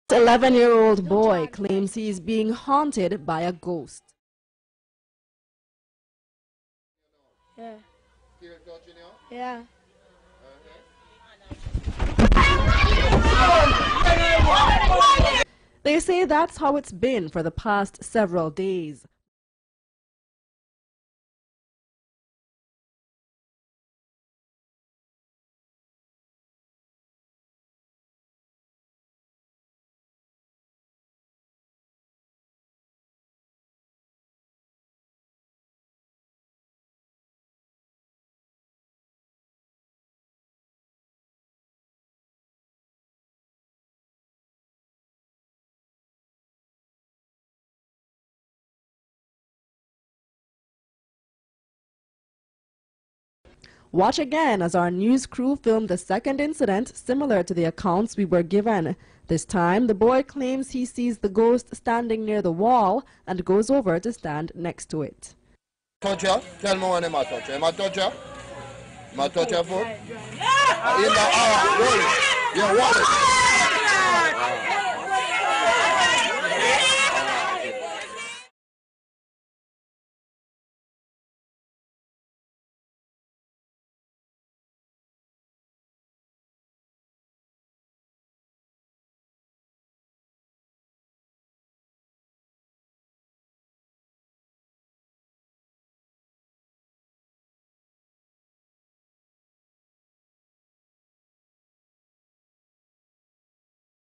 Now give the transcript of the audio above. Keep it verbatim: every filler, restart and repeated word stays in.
eleven-year-old boy claims he is being haunted by a ghost. Yeah. Yeah. They say that's how it's been for the past several days. Watch again as our news crew filmed the second incident similar to the accounts we were given. This time, the boy claims he sees the ghost standing near the wall and goes over to stand next to it. Touch her? Tell me when I touch her. Am I touch her? Am I touch her foot? In the eye, roll it. Yeah, roll it.